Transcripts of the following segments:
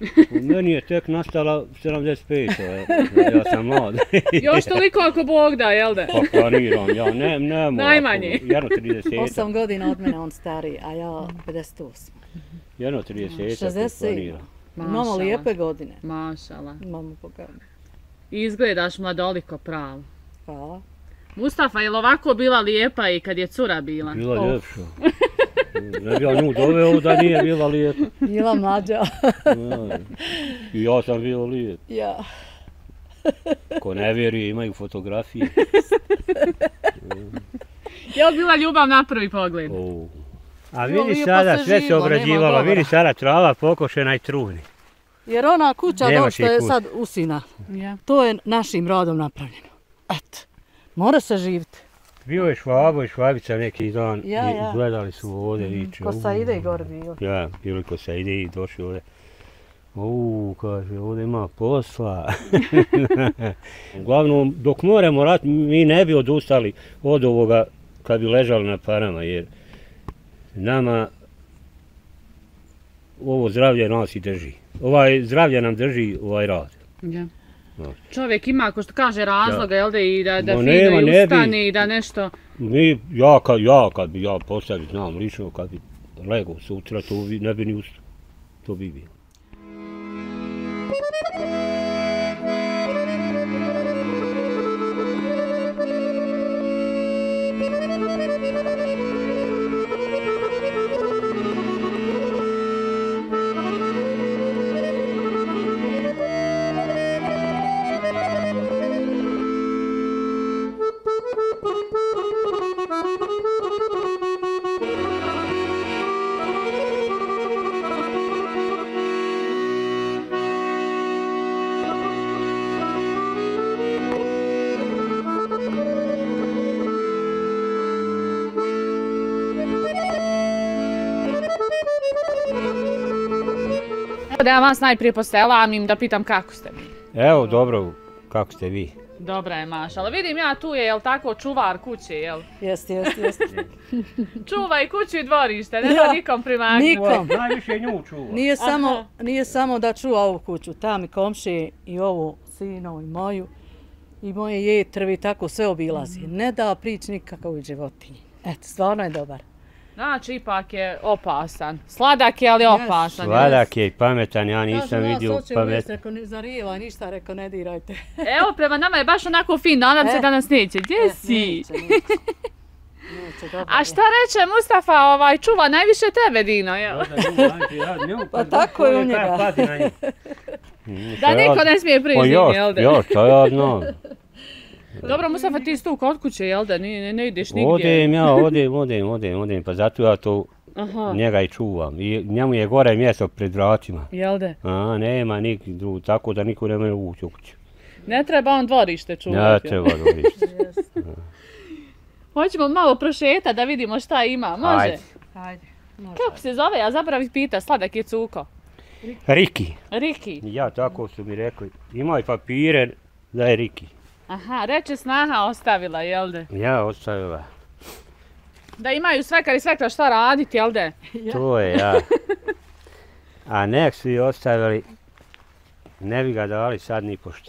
Meni je tek nastala 75, ja sam mlad. Još toliko ako Bog da, jel da? Pa planiram, ja ne mogu. Najmanje. Jedno 30. 8 godina od mene on stariji, a ja 58. Jedno 30. 60 planiram. Imamo lijepe godine. Mašala. Imamo bogane. Izgledaš mladoliko pravo. Hvala. Mustafa, je li ovako bila lijepa i kad je cura bila? Bila ljepša. Ne bi ja nju doveo da nije bila lijepa. Bila mlađa. I ja sam bio lijep. Ja. Ko ne vjeruje, imaju fotografije. Je li bila ljubav na prvi pogled? A vidi sada, sve se obrađivalo, vidi sada trava pokošena i truni. Jer ona kuća dom što je sad usina, to je našim rodom napravljeno. Eto, mora se živjeti. Bio je Švabo i Švabica neki dan i gledali su ovdje. Ko Saide i gore bio. Ja, bili ko Saide i došli ovdje. Kaže, ovdje ima posla. Uglavnom, dok moramo rat, mi ne bi odustali od ovoga kad bi ležali na parama, jer nama ovo zdravlje nas i drži. Zdravlje nam drži ovaj rad. Ja. Čovjek ima, ako što kaže, razloga, jel da, i da fino i ustane i da nešto... Ja kad bi ja postavio, znam lično, kad bi legao sutra, to ne bi ni ustao. To bi bilo. Da ja vas najprije poselamim da pitam kako ste mi. Evo, dobro, kako ste vi? Dobra je, mašala. Vidim ja tu je, jel tako, čuvar kuće, jel? Jest. Čuva i kuću i dvorište, ne da nikom primaknuti. Nikom. Najviše nju čuva. Nije samo da čuva ovu kuću, tam i komšije i ovu sinu i moju. I moje jetrvi, tako sve obilazi. Ne da prići nikakav životinji. Eto, stvarno je dobar. Znači, ipak je opasan. Sladak je, ali opasan. Sladak je i pametan, ja nisam vidio pametan. Rekao, zarijeva ništa, rekao, ne dirajte. Evo, prema nama je baš onako fin, nadam se da nas neće. Gdje si? A šta reče Mustafa, čuva najviše tebe, Dino, jel? Pa tako je u njega. Da niko ne smije prići, jel da? Ja, šta ja znam. Dobro, Mustafa, ti si tu kod kuće, jel da? Ne ideš nigdje? Odem, pa zato ja to njega i čuvam. I njemu je gore mjesto pred vratima. Jel da? Nema nikog drugog, tako da niko ne može ući u kuću. Ne treba on dvorište čuvati? Ne treba dvorište. Hoćemo malo prošetati da vidimo šta ima, može? Ajde. Kako se zove? Ja zaboravih pita, sladak je cuko. Riki. Ja, tako su mi rekli. Imaj papire da je Riki. Aha, reče snaha ostavila, jel de? Ja, ostavila. Da imaju svekar i svekra šta raditi, jel de? To je, ja. A nek su i ostavili, ne bi ga dali sad ni pošto.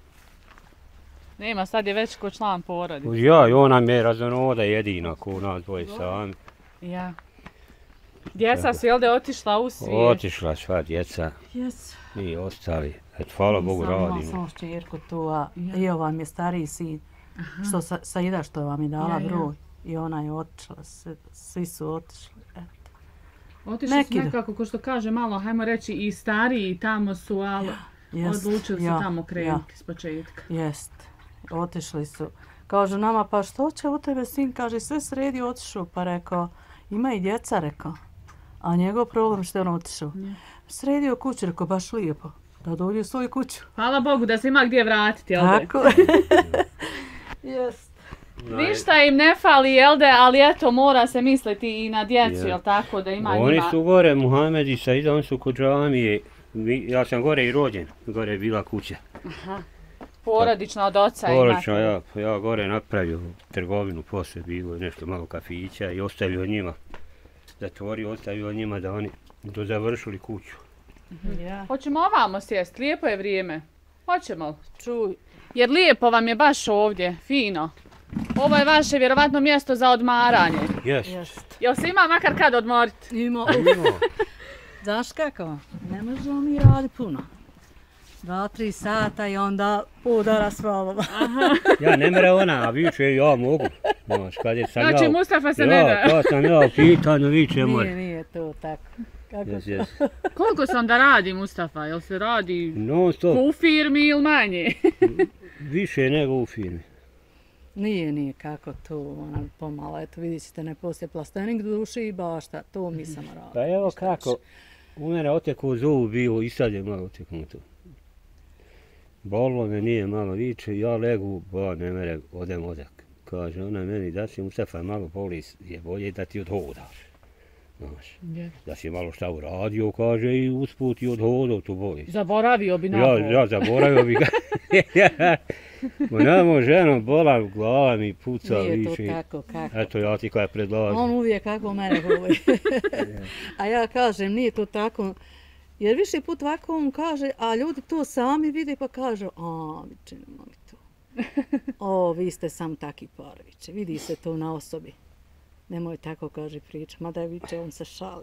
Nema, sad je već ko član porodice. Ja, i ona me razonoda jedina, ko nas dvoje sami. Ja. Djeca su, jel de, otišla u svijet? Otišla sva djeca. Jes. I ostali. Eto, hvala Bogu, radimo. Imam sam šćerku tu, a i ovaj mi je stariji sin. Što Saida što vam je dala broj. I ona je otišla, svi su otišli. Otišli su nekako, ko što kaže malo, hajmo reći, i stariji tamo su, ali odlučili su tamo krenuti s početka. Jest, otišli su. Kažu nama, pa što će u tebe sin? Kaže, sve sredi otišao. Pa rekao, ima i djeca, rekao. A njegov problem što je on otišao. Sredio kuću, rekao, baš lijepo. Da dođe u svoju kuću. Hvala Bogu da se ima gdje vratiti, jel de? Tako. Jest. Ništa im ne fali, jel de, ali eto, mora se misliti i na djecu, jel tako, da ima njima... Oni su gore, Muhamed i Saida, oni su kod džamije. Ja sam gore i rođen, gore je bila kuća. Aha. Porodično od oca imate? Porodično, ja gore napravio trgovinu, poslije bilo nešto malo kafića i ostavio njima. Zatvorio, ostavio njima da oni završili kuću. Hoćemo ovamo sjest, lijepo je vrijeme. Hoćemo. Čuj. Jer lijepo vam je baš ovdje, fino. Ovo je vaše vjerovatno mjesto za odmaranje. Jest. Jel se ima makar kad odmoriti? Ima. Znaš kako? Ne možemo mi raditi puno. 2-3 sata i onda udara s valom. Ja ne mere ona, a viče ja mogu. Znači Mustafa se ne da. Ja, to sam ja u pitanju, viče mora. Nije to tako. Koliko se onda radi Mustafa? Jel se radi u firmi ili manje? Više nego u firmi. Nije kako to, pomalo, eto vidit ćete ne poslije plastenik do duše i bašta, to mi sam radio. Pa evo kako, u mene oteku zub bio i sad je malo oteknuto. Bolilo me nije malo viče, ja legu, ba ne mere, odem odak. Kaže ona meni da si Mustafa malo boli, je bolje da ti odhodaš. Znaš, da si malo šta uradio, kaže, i usput i odhodao tu boli. Zaboravio bi na bol. Ja zaboravio bi ga. Nemo ženo bola, glava mi puca više. Nije to tako, kako? Eto ja ti koja predlažem. On uvijek kako mene govori. A ja kažem, nije to tako. Jer više put ovako on kaže, a ljudi to sami vide pa kažu, a, viče, nema mi to. O, vi ste sam taki parviće, vidi se to na osobi. Nemoj tako, kaže, priča, mada je viče, on se šali.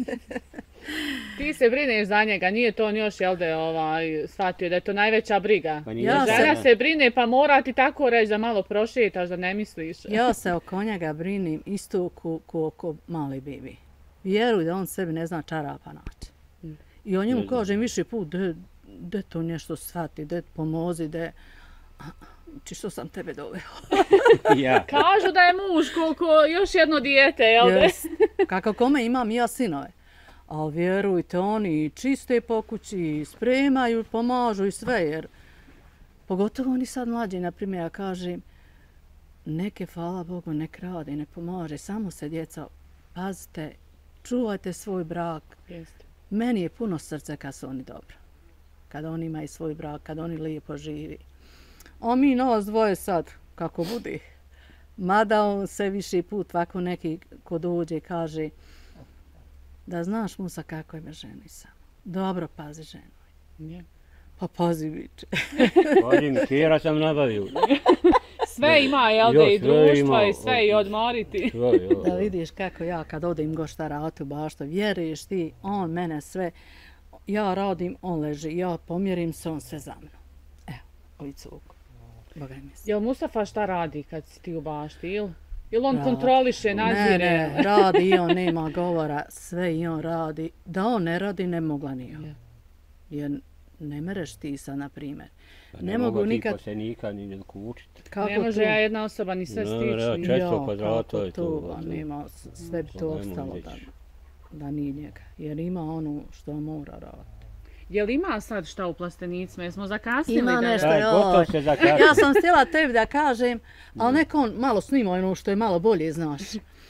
Ti se brineš za njega, nije to on još, jel da je shvatio da je to najveća briga. Žena se brine pa mora ti tako reći da malo prošetaš, da ne misliš. Ja se oko njega brinim isto ko oko mali bebi. Vjeruj da on sebi ne zna čarapa naći. I o njemu kažem više put, de to nešto shvati, de pomozi, de... Či što sam tebe doveo? Kažu da je muž koliko još jedno dijete, jel da? Kako kome imam ja sinove. Ali vjerujte, oni čiste po kući, spremaju, pomažu i sve, jer pogotovo oni sad mlađi, na primjer, ja kažem, neke, hvala Bogu, nek rade, nek pomaže, samo se djeca, pazite, čuvajte svoj brak. Meni je puno srce kad su oni dobro. Kada oni imaju svoj brak, kada oni lijepo živi. A mi nas dvoje sad, kako budi. Mada on se više put ovako neki ko dođe i kaže da znaš Musa kako je me ženi sam. Dobro pazi ženu. Pa pazi viče. Pazi mi, kjera sam nabavio. Sve ima, jel da, i društva i sve i odmoriti. Da vidiš kako ja kad odem gošta ratu bašto, vjeruješ ti, on mene sve, ja radim, on leži, ja pomjerim se, on sve za mnom. Evo, ovi cuku. Jel Mustafa šta radi kad si ti u bašti, ili on kontroliše, nadzire? Ne, radi i on nema govora, sve i on radi. Da on ne radi, ne mogla ni on. Jer ne mereš ti sad, na primjer. Ne mogu nikad... Ti posljednika ni kučiti. Ne može ja jedna osoba ni sve stići. Često kvadrata je to. Nema, sve bi to ostalo da nije njega. Jer ima ono što mora raditi. Jel ima sad šta u plastenicima? Jesmo zakasnili? Ima nešto, ja sam htjela tebi da kažem, ali neko on malo snima ono što je malo bolje, znaš.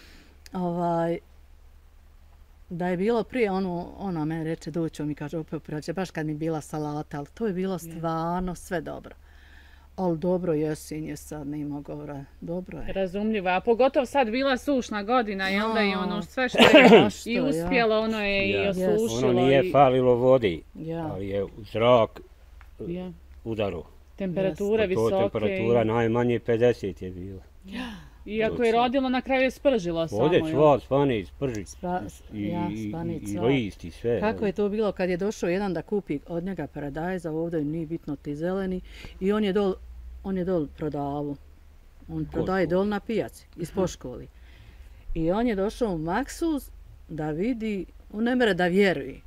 Da je bilo prije, ona meni reče, doću mi kaže, opet prođe, baš kad mi bila salata, ali to je bilo stvarno sve dobro. Ali dobro, jesen je sad, nema govora, dobro je. Razumljivo, a pogotovo sad bila sušna godina, jel da, i ono sve što je i uspjelo, ono je i osušilo. Ono nije falilo vodi, ali je zrak udaru. Temperature visoke. Temperatura najmanje 50 je bila. Iako je rodilo, na kraju je spržilo samo. Ovdje čvar, spani, sprži i list i sve. Kako je to bilo kad je došao jedan da kupi od njega paradajza, ovdje nije bitno ti zeleni, i on je dol prodavu. On prodaje dol na pijaci, ispod školi. I on je došao u Maksuz da vidi, on ne mere da vjeruje.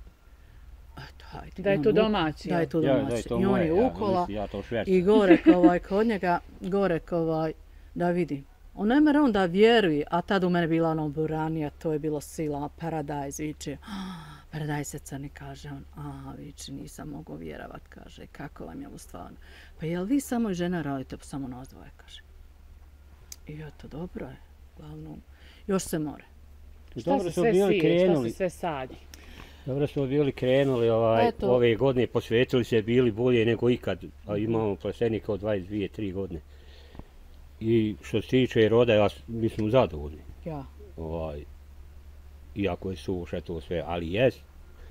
Da je to domaći. Da je to domaći. I on je ukola i gore kod njega, gore da vidi. On ne mere on da vjeruje, a tad u mene bila ono buranija, to je bilo sila, paradajz, viče. Paradajz se crni, kaže on. Viče, nisam mogao vjerovat, kaže, kako vam je ovo stvarno. Pa jel vi samo i žena radite, pa samo nas dvoje, kaže. I eto, dobro je, glavno, još se more. Šta se sve sije, šta se sve sadi? Dobro smo bili krenuli, ove godine posvetili se, bili bolje nego ikad, a imamo plastenika od 22-3 godine. I što se tiče roda, mi smo zadovoljni. Iako je suša to sve, ali jest.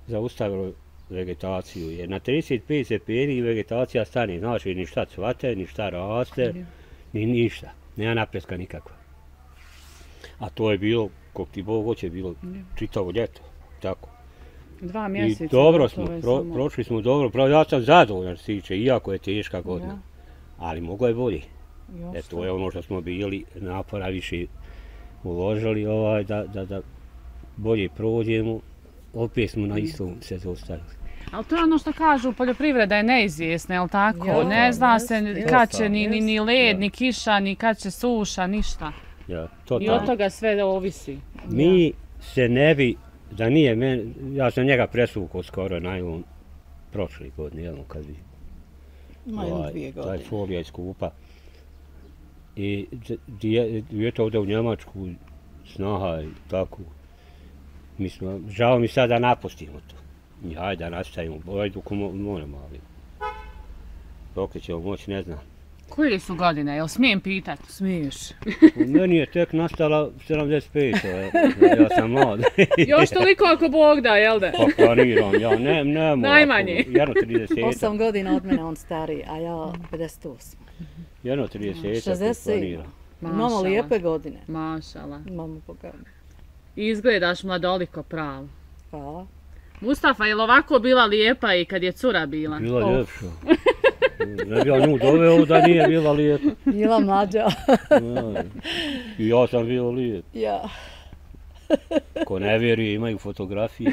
zaustavilo vegetaciju, jer na 35 stepeni vegetacija stane, znači ni šta cvate, ni šta raste, ni ništa, nema napretka nikakva. A to je bilo, kog ti Bog hoće, bilo čitavo ljeto, tako. 2 mjeseca. I dobro smo, prošli smo dobro, pravo ja sam zadovoljan s tiče, iako je teška godina, ali moglo je bolje. To je ono što smo bili napora više uložili da bolje prođemo, opet smo na istom se zaustavili. Ali to je ono što kažu, poljoprivreda je neizvjesna, jel tako? Ne zna se kad će ni led, ni kiša, ni kad će suša, ništa. I od toga sve ovisi. Mi se ne bi, da nije meni, ja sam njega presvukao skoro najlon prošli godine, jedno kad bi taj folija iz kupa. I djeta ovdje u Njemačku, snaha i tako. Žao mi sad da napustimo to. Ajde da nastavimo, dok moramo, ali dok ćemo moći, ne znam. Koje su godine, jel smijem pitat? Smiješ. Meni je tek nastala 75, ja sam mlad. Još toliko ako Bog da, jel da? Pa planiram, ja ne moram. Najmanje. 8 godina od mene on stariji, a ja 58. Jedno 30 planiram. Imamo lijepe godine. Mašala. Imamo pogledne. Izgledaš mladoliko pravo. Hvala. Mustafa, je li ovako bila lijepa i kad je cura bila? Bila ljepša. Ne bi ja nju doveo da nije bila lijepa. Bila mlađa. I ja sam bio lijep. Ja. Ko ne vjeruje, imaju fotografije.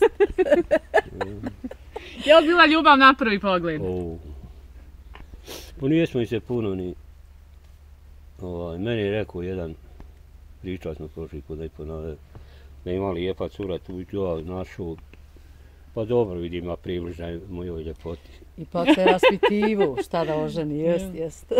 Je li bila ljubav na prvi pogled? Pa nijesmo i se puno ni... Meni je rekao jedan, pričao smo prošli put da je ponavljao, da ima lijepa cura tu i ja našao. Pa dobro vidim, a približna mojoj ljepoti. I pa se raspitivu šta da oženi, jest.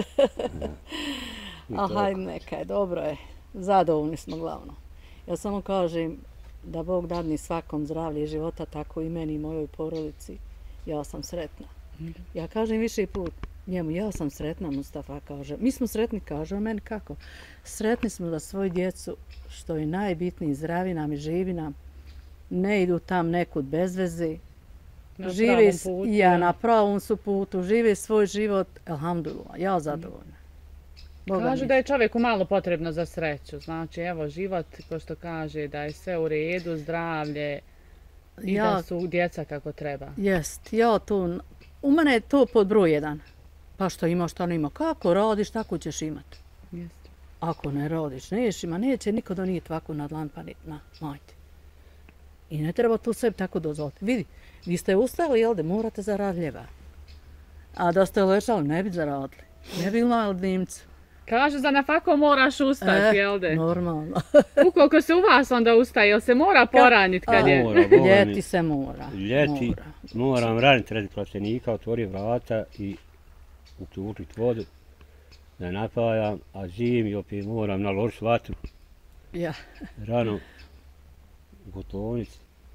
A hajde neka je, dobro je. Zadovoljni smo glavno. Ja samo kažem da Bog dadni svakom zdravlje i života, tako i meni i mojoj porodici. Ja sam sretna. Ja kažem više put njemu, ja sam sretna, Mustafa kaže. Mi smo sretni, kaže, a meni kako? Sretni smo da svoju djecu, što je najbitniji, zdravi nam i živi nam, ne idu tam nekud bez veze. Žive na pravom su putu, žive svoj život, elhamdulillah, ja zadovoljna. Kažu da je čovjeku malo potrebno za sreću, znači evo život, ko što kaže, da je sve u redu, zdravlje i da su djeca kako treba. Jest, u mene je to pod broj 1. Pa što imaš, što nima. Kako radiš, tako ćeš imati. Ako ne radiš, neće niko donijeti ovako na dlan, pa majte. I ne treba tu sebi tako dozvoliti. Vidi, vi ste ustali, jel da morate zaraditi ljeva. A da ste ležali, ne bi zaradili. Ne bi imali dimcu. Kažu da na fako moraš ustati, jel da? Normalno. Ukoliko se u vas onda ustaje, jel se mora poraniti kad je? Ljeti se mora. Ljeti moram raniti radi plastenika, otvori vrata i uključiti vodu da napajam, a zimi opet moram naložiti vatru. Rano u gotovnici.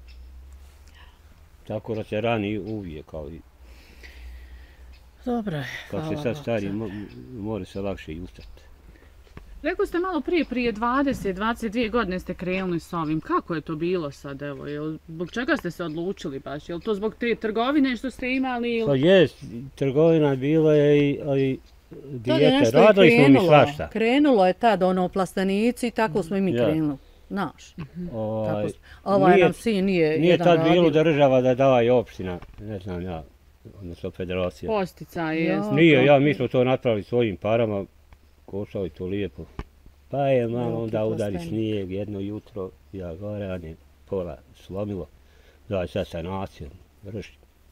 Tako da se rani uvijek kao i... Dobro je, hvala. Kad se sad stari, mora se lakše i ustati. Rekli ste malo prije 20-22 godine ste krenuli s ovim. Kako je to bilo sad, evo? Zbog čega ste se odlučili baš? Je li to zbog te trgovine što ste imali? Pa jest, trgovina bila je, ali dijete, radili smo mi svašta. Krenulo je tad plastenici i tako smo i mi krenuli. Naš. Ovaj nam sin nije jedan radio. Nije tad bilo država da daje opština, ne znam ja, odnosno federacija. Postica, jest. Nije, mi smo to napravili svojim parama, košali to lijepo. Pa je malo onda udari snijeg jedno jutro, ja gore, a ne pola slomilo. Daj sad sanacijom, vrši.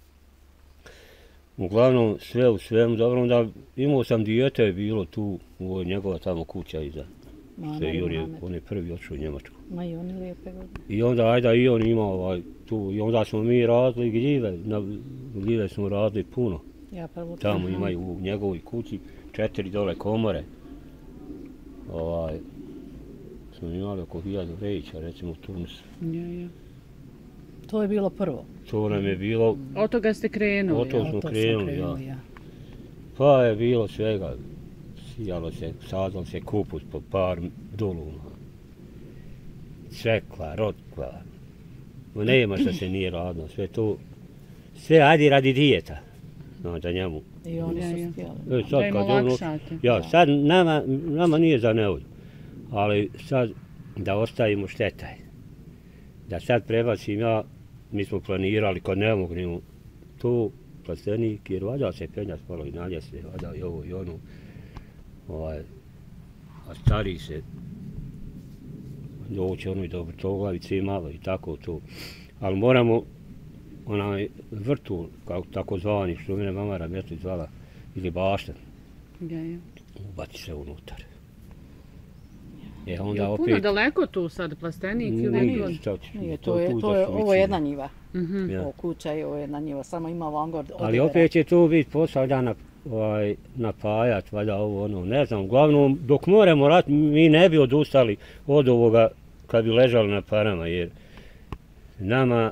Uglavnom sve u svemu, dobro, onda imao sam dijete, bilo tu, u njegova tamo kuća iza. On je prvi otišao u Njemačku. Ma i oni lijepe godine. I onda, ajde, i on ima tu, i onda smo mi radili gljive, gljive smo radili puno. Tamo imaju u njegovoj kući 4 dole komore. Smo imali oko 1000 rejića, recimo u Turnisu. To je bilo prvo? To nam je bilo... Od toga ste krenuli? Od toga smo krenuli, ja. Pa je bilo svega. Sijalo se, sadalo se kupus po par doluma. Cekla, rotkla. nema što se nije radilo, sve to, sve ajde radi dijeta, znači njemu. I oni su htjeli. Da im olakšate. Ja, sad nama nije za nevolju, ali sad da ostavimo štetaj, da sad prebacim ja, mi smo planirali kod ne mognemo tu plastenik, jer vada se penjac malo i nalje se, vada i ovo i ono, a stari se doći ono i do vrtoglavice i malo i tako to. Ali moramo onaj vrtu, tako zvani, što mene mama Rametić zvala, ili baštan, ubati se unutar. Je puno daleko tu sad plastenik ili nije? Ovo je jedna njiva. Ovo kuća je ovo jedna njiva, samo ima vangord. Ali opet će tu biti posao da napajat, valjda ovo ono, ne znam. Uglavnom, dok moramo raditi, mi ne bi odustali od ovoga kad bi ležali na parama, jer nama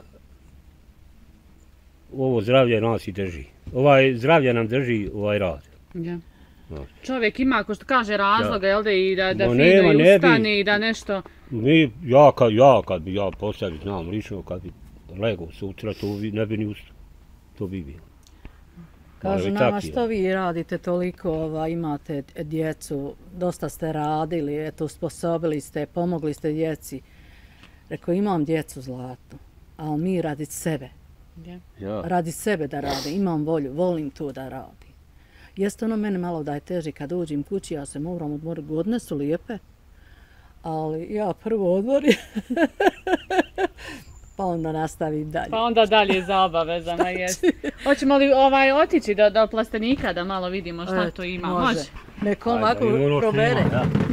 ovo zdravlje nas i drži. Zdravlje nam drži ovaj rad. Čovjek ima, ako što kaže, razloga, jel da, i da fino i ustane i da nešto... Ja kad bi postavio, znam lično, kad bi legao sutra, to ne bi ni ustao. To bi bilo. Kažu nama, što vi radite toliko, imate djecu, dosta ste radili, eto, sposobili ste, pomogli ste djeci. Rekao, imam djecu zlatnu, ali mi radi sebe. Radi sebe da rade, imam volju, volim to da radim. Jeste ono mene malo da je teži kad uđem kući, ja se moram odmoriti, godine su lijepe, ali ja prvo odmorim, pa onda nastavim dalje. Pa onda dalje za obavezama, jest. Hoćemo li otići do plastenika da malo vidimo šta to ima? Može. Neko ovako probere.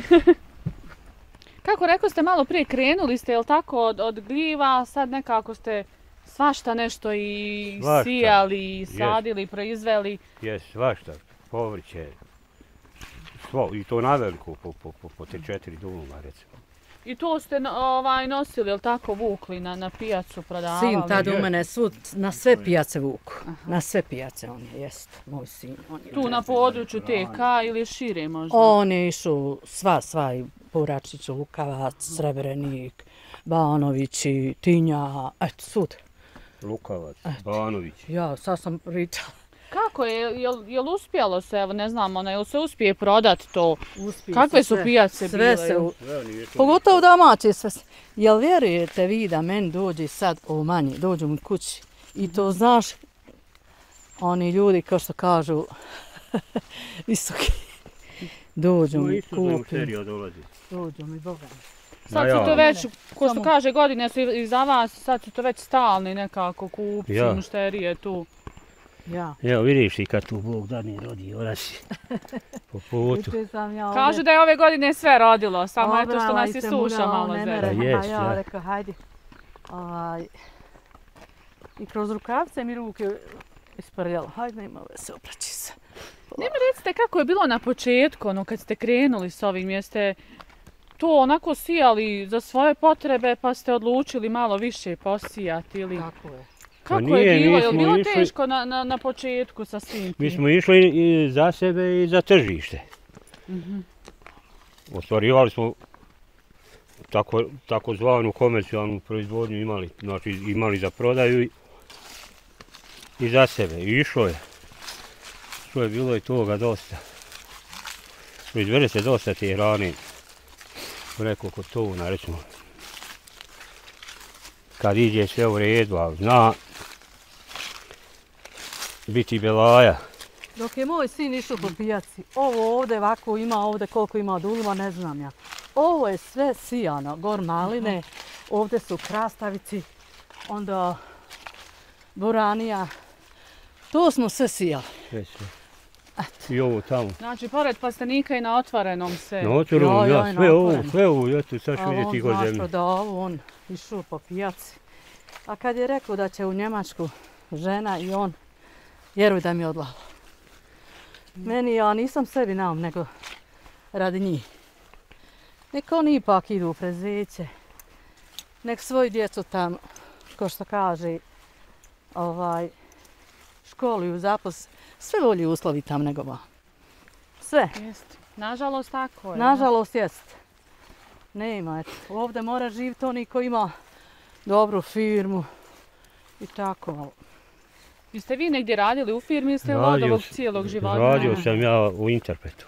Kako rekao ste malo prije, krenuli ste, jel tako, od gljiva, sad nekako ste svašta nešto i sijali, i sadili, proizveli. Jes, svašta, povrće, svo, i to naveliko, po te 4 duma, recimo. I to ste nosili, jel tako, vukli na pijacu, prodavali? Sin tad u mene na sve pijace vuku, na sve pijace on je, jest, moj sin. Tu na području TK ili šire možda? Oni išu sva, Puračić, Lukavac, Srebrenik, Banovići, Tinja, eto, svud. Lukavac, Banović. Ja, sad sam pričala. Kako je, jel uspjelo se, evo ne znam, jel se uspije prodati to? Kakve su pijace bile? Pogotovo domaće sve. Jel vjerujete vi da meni dođe sad ovo manje, dođu mi kući i to znaš, oni ljudi kao što kažu, visoki, dođu mi kupim. Dođu mi Boga. Sad su to već, ko što kaže, godine su iza vas, sad su to već stalni nekako kupci, mušterije tu. Evo vidiš i kad tu Bog dadne rodi, ona si po putu. Kažu da je ove godine sve rodilo, samo eto što nas je suša malo zelo. Ja rekao, hajde. I kroz rukavce mi ruke isprljala, hajde nema se, opraći se. Ne mi recite kako je bilo na početku, kad ste krenuli s ovim, jeste to onako sijali za svoje potrebe pa ste odlučili malo više posijati ili... Tako je. Kako je bilo? Je li bilo teško na početku sa svim tim? Mi smo išli i za sebe i za tržište. Ostvarivali smo takozvanu komercijalnu proizvodnju, imali za prodaju i za sebe. I išlo je. Bilo je toga dosta. Proizvede se dosta te hrane. Nekoliko tona, recimo. Kad iđe sve u redu, ali zna biti belaja. Dok je moj sin išao po pijaci, ovo ovdje ovako ima, ovdje koliko ima duluma, ne znam ja. Ovo je sve sijano, gor maline, ovdje su krastavici, onda boranija. To smo sve sijali. I ovo tamo. Znači, pored plastenika i na otvorenom sve. Na otvorenom, ja, sve ovo, eto, sad ću vidjeti kod zemlje. On znaš da ovo, on išao po pijaci. A kad je rekao da će u Njemačku žena i on, vjeruj da mi je odlalo. Meni, ja nisam sebi naum, nego radi njih. Nek oni ipak idu u prezeće. Nek svoju djecu tamo, ko što kaže, školuju, zaposle. Sve bolji uslovi tam nego van. Sve. Jeste. Nažalost tako je. Nažalost jest. Nema, eto. Ovdje mora živjeti oni koji ima dobru firmu i tako. Jeste vi negdje radili u firmi ili ste od ovog cijelog života? Radio sam ja u Interpretu.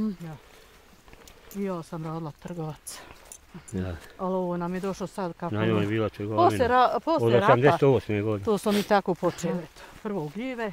I ja sam radila trgovac. Ja. Ali ovo nam je došlo sad kako... Na njoj je bila trgovina. Poslije od rata. 88. godine. To smo mi tako počeli. Prvo gljive.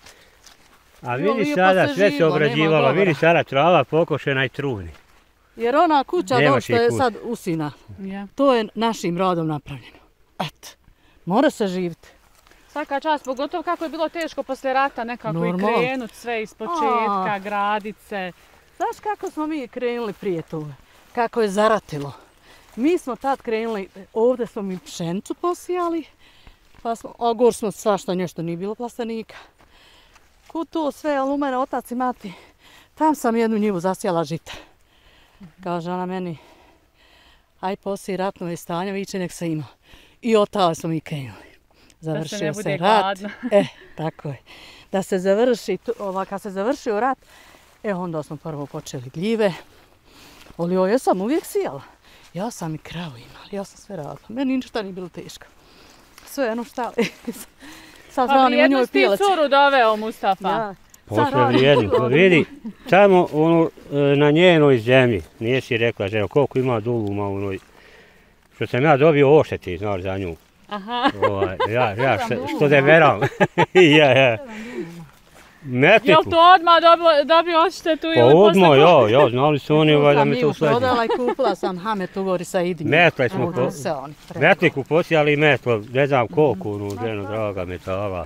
A vidi sada, sve se obrađivalo, vidi sada trava pokošena i truni. Jer ona kuća dom što je sad usina, to je našim radom napravljeno. Eto, mora se živjeti. Svaka čast, pogotovo kako je bilo teško poslije rata nekako i krenut sve iz početka, gradit se. Znaš kako smo mi krenuli prije toga? Kako je zaratilo. Mi smo tad krenuli, ovdje smo mi pšenicu posijali, a gor smo svašta nešto, nije bilo plastenika. Kud to sve, ali u mene otac i mati, tam sam jednu njivu zasijala žita. Kaže ona meni, aj posije ratno je stanje, viče nek se ima. I od tada smo mi krenuli. Završio se rat. Tako je. Da se završi, kad se završio rat, onda smo prvo počeli gljive. Ali ja sam uvijek sijala. Ja sam i kravu imala, ja sam sve radila. Meni ništa nije bilo teško. Sve jedno šta. Pa vrijedno si ti curu doveo, Mustafa. Posle vrijedno. Vidi, tamo na njenoj zemlji, nije si rekla žena, koliko ima duluma u onoj, što sam ja dobio ošteti, znaš, za nju. Aha. Ja što deveram. Ja. Metliku. Jel to odmah dobio odštetu ili posle? Odmah, ja, znali su oni da me to usleđu. Prodala i kupila sam Hamet u gori sa Idinjem. Metliku posijali i metlo, ne znam koliko, ženo draga metala.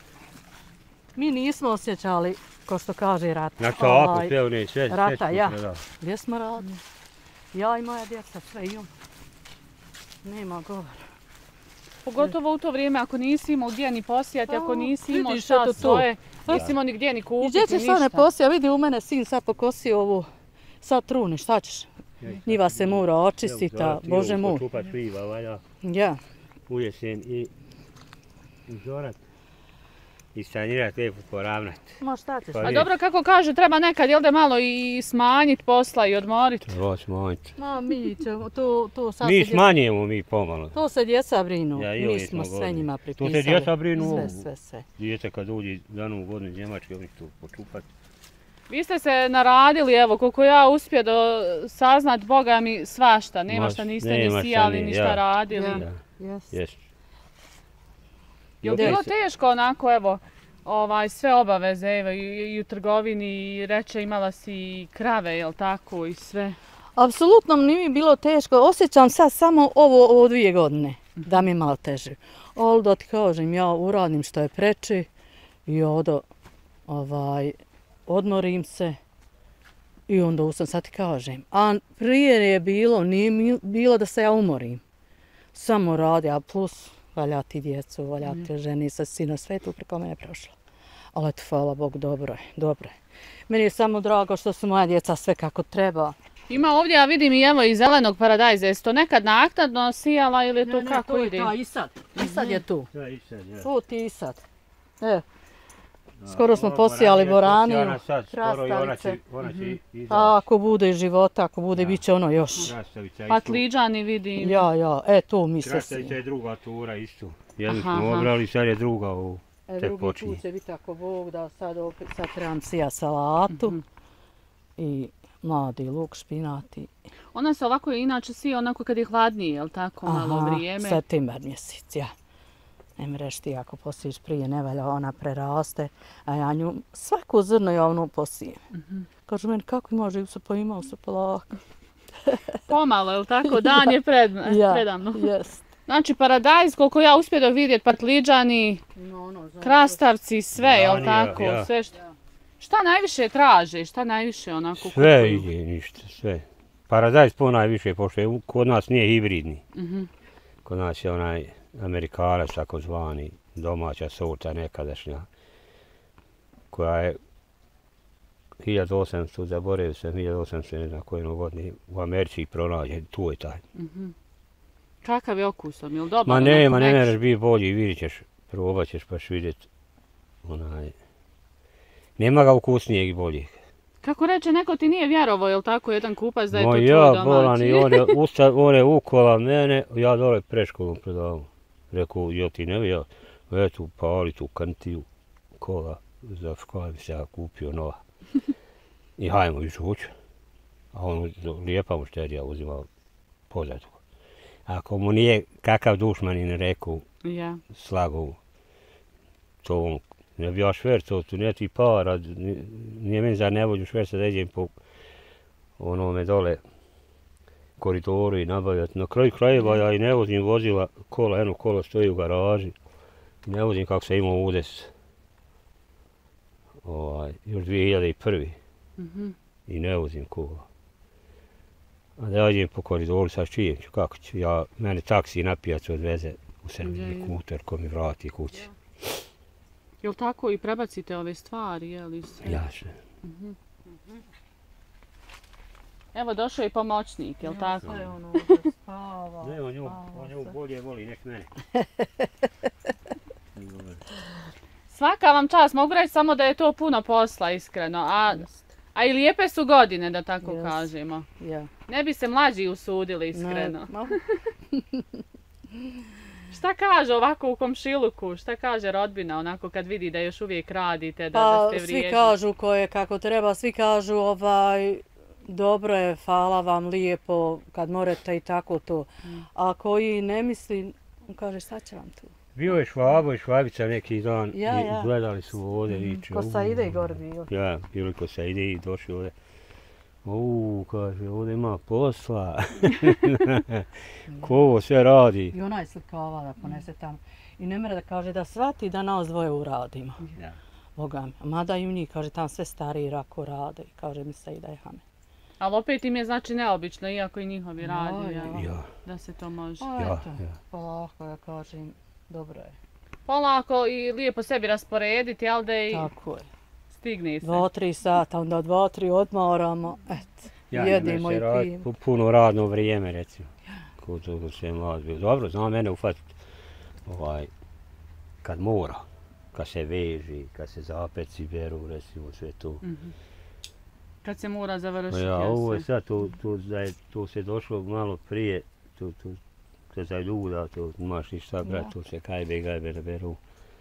Mi nismo osjećali, ko što kaže, rat. Znači ovako sve sve rata, ja. Gdje smo radili? Ja i moja djeca, sve imam. Nema govora. Pogotovo u to vrijeme ako nisi imao gdje ni posijati, ako nisi imao šta svoje, nisi imao ni gdje ni kupiti, ništa. I gdje ćeš sad ne posija, vidi u mene sin sad pokosio ovu, sad truni, šta ćeš? Njiva se mora očistiti, Bože moj. Počupat šljiva, valja. Ja. Ujesen i zorat. I sanirati, lijepo poravnati. Ma šta ćeš? A dobro, kako kaže, treba nekad, jel da malo i smanjiti posla i odmoriti? Treba smanjiti. Ma mi ćemo, to sad... Mi smanjujemo mi pomalo. To se djeca brinu, mi smo sve njima pripisali. To se djeca brinu, sve. Djeca kad uđi za Novu godinu iz Njemačke, oni tu počupati. Vi ste se naradili, evo, koliko ja uspio saznat, Boga mi, svašta. Nema šta niste ni sijali, ništa radili. Jes. Je li bilo teško onako, evo, sve obaveze, evo, i u trgovini, i reče imala si i krave, jel tako, i sve? Apsolutno nije mi bilo teško. Osjećam sad samo ovo 2 godine, da mi je malo teže. Ali da ti kažem, ja uradim što je preče i odmorim se i onda usam, sad ti kažem. A prije je bilo, nije bilo da se ja umorim. Samo radi, a plus valjati djecu, valjati ženi sa sinom, sve je tu preko mene prošlo. Ali eto, hvala Bogu, dobro je. Meni je samo drago što su moja djeca sve kako treba. Ima ovdje, ja vidim i evo i zelenog paradajza. Jesi to nekad naknadno sijala ili to kako ide? Ne, to je i sad je tu. Tu ti i sad. Skoro smo posijali boraniju, krastavice. A ako bude života, ako bude, bit će ono još. Patliđani vidim. Ja, tu mi se... Krastavica je druga tura isto. Jednu smo obrali, sad je druga ovo. Drugi put će biti ako Bog da sad trebam sija salatu i mladi luk, špinati. Ona se ovako inače sija onako kad je hladnije, jel tako, malo vrijeme? Septembar mjesec, ja. Ne mreš ti ako posiš prije, ne valja, ona preraste, a ja nju svako zrno javno posijem. Kažu meni, kako ima živ se, pa imao se polako. Pomalo, jel tako? Dan je predamno. Jest. Znači, paradajz, koliko ja uspio da vidjeti, patliđani, krastavci, sve, jel tako? Sve šta najviše traže, šta najviše onako kupuju? Sve ide, ništa, sve. Paradajz najviše, pošto kod nas nije hibridni. Kod nas je onaj Amerikanac, tako zvani, domaća sorta nekadašnja, koja je 1800, zaboravio sam, 1800, ne znam koje godine, u Americi pronađe, tu je taj. Kakav je okusom, je li dobar? Ma ne možeš biti bolji, vidit ćeš, probat ćeš pa ćeš vidjeti. Nema ga ukusnijeg i boljeg. Kako reče, neko ti nije vjerovao, je li tako, jedan kupac da je to tvoj ja, domaći? bolan, i on je ukola mene, ja dole preškolom predavao. Rekao, jel ti ne vija, eto, pali tu kantiju kola, za škola bi se ja kupio nova. I hajmo više ući. A on lijepa mušterija uzimao pozadu. Ako mu nije kakav dušmanin rekao, slagu, to on ne bi ja švercao, tu nije ti para, nije meni za nevolju šverca da idem po onome dole koridoru i nabavljati. Na kraju krajeva ja i ne vozim vozila kola, jedno kolo stoji u garaži. Ne vozim kako sam imao udes. Još 2001. I ne vozim kola. A da ja idem po koridoru, sad čijem ću, kako ću. Mene taksi na pijacu odveze u Srbiji, kuter ko mi vrati kući. Jel' tako i prebacite ove stvari, jel' iz... Jasno. Evo došao je pomoćnik, jel' tako? Sve ono ovdje spava. Ne, on nju bolje voli nek mene. Svaka vam čast, mogu reći samo da je to puno posla, iskreno. A i lijepe su godine, da tako kažemo. Ne bi se mlađi usudili, iskreno. Šta kaže ovako u komšiluku, šta kaže rodbina onako kad vidi da još uvijek radite, da ste vrijedni? Svi kažu kako treba, svi kažu dobro je, hvala vam, lijepo, kad morate i tako to. A koji ne misli, on kaže šta će vam tu? Bio je Švabo i Švabica neki dan i gledali su ovdje. Ko Saide i gore bio. Ja, bili ko Saide i došli ovdje. Kaže, ovdje ima posla. Ko ovo sve radi? I ona je slikava da ponese tamo. I ne mre da kaže da shvati da nas dvoje uradimo. Boga mi. Mada i u njih, kaže, tam sve stariji rako rade. Kaže mi se i da je hame. Ali opet im je znači neobično, iako i njihovi radi, da se to može. Polako, ja kažem, dobro je. Polako i lijepo sebi rasporediti, jel da i... Tako je. Stigne se. 2-3 sata, onda 2-3 odmaramo, jedimo i pijemo. Puno radno vrijeme, recimo. Kod toga se je mlad bio. Dobro, znam mene ufatiti kad mora, kad se veži, kad se zapeci beru, recimo sve to. Kad se mora završiti. Ovo je sad, to se došlo malo prije, to za ljuda, to nemaš ništa brati, to se gajbe ne beru.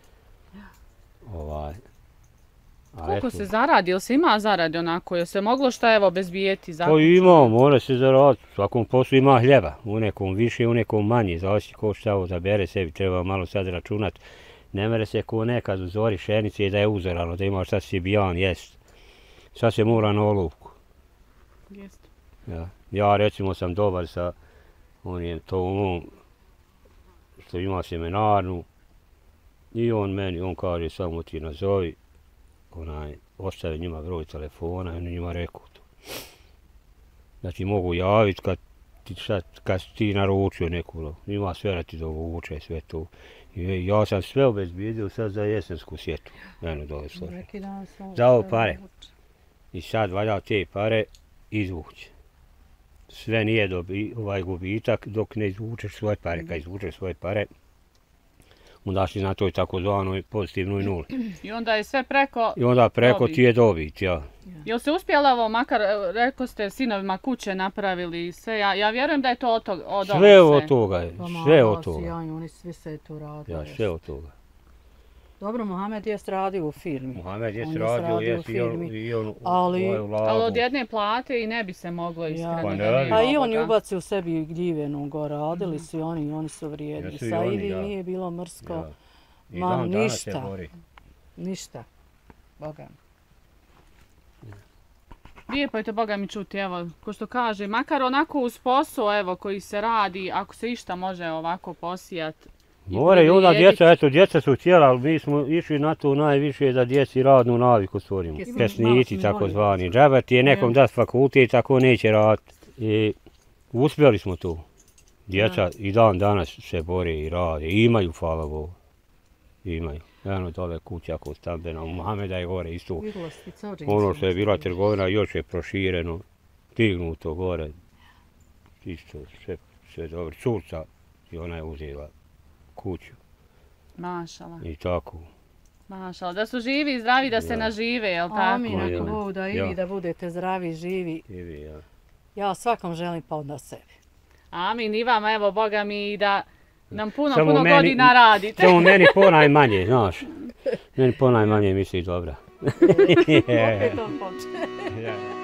Koliko se zaradi, ili se ima zaradi onako, je se moglo šta evo bezbijeti za kuću? Pa ima, mora se zaraditi, u svakom poslu ima hljeba, u nekom više, u nekom manje, zavisi ko šta ovo zabere sebi, treba malo sad računat. Ne mere se ko nekad uzori šenice i da je uzorano, da ima šta si bijan jest. Sad se mora na olupku. Ja recimo sam dobar sa onim Tomom, što ima seminarnu, i on kaže samo ti nazovi, ostavi njima broj telefona i on njima rekao to. Da ti mogu javiti kad ti naručio neku, ima sve da ti dovuče, sve to. I ja sam sve obezbijedio sad za jesensku sjetu. Eno dole složio. Za ovo pare. I sad valja te pare izvući. Sve nije gubitak dok ne izvučeš svoje pare. Kad izvučeš svoje pare, onda si na toj takozvanoj pozitivnoj nuli. I onda je sve preko... I onda preko ti je dobit, ja. Jel se uspjela ovo, makar rekao ste sinovima kuće napravili sve, ja vjerujem da je to od ovoga sve. Sve od toga je, sve od toga. Oni svi se to radili. Ja, sve od toga. Dobro, Mohamed je radio u firmi. Mohamed je radio i on ali od jedne plate i ne bi se moglo iskreno. Pa i on je ubacio u sebi gljivenog, radili su i oni su vrijedni. Saidi nije bilo mrsko, ništa. Boga mi. Lijepo je to, Boga mi, čuti, evo, ko što kaže, makar onako uz posao, evo, koji se radi, ako se išta može ovako posijati. More i onda djeca su htjela, ali mi smo išli na to najviše da djeci radnu naviku stvorimo. Pesnici takozvani. Džabar ti je nekom dat fakultet, tako neće raditi. I uspjeli smo to. Djeca i dan danas se bore i rade. I imaju, hvala Bogu. Imaju. Eno dole kuća kod stambena, u Mohameda je gore isto. Ono što je bila trgovina još je prošireno, dignuto gore. Isto sve dobro. Curca i ona je uzela kuću. Mašala. I tako. Mašala, da su živi i zdravi, da se nažive, jel tako? Amin, ako Bog da i vi da budete zdravi, živi. Ja svakom želim pa onda sebi. Amin, i vama, evo, Boga mi, da nam puno godina radite. Samo meni ponajmanje, znaš. Meni ponajmanje misli dobra. Opet on počne.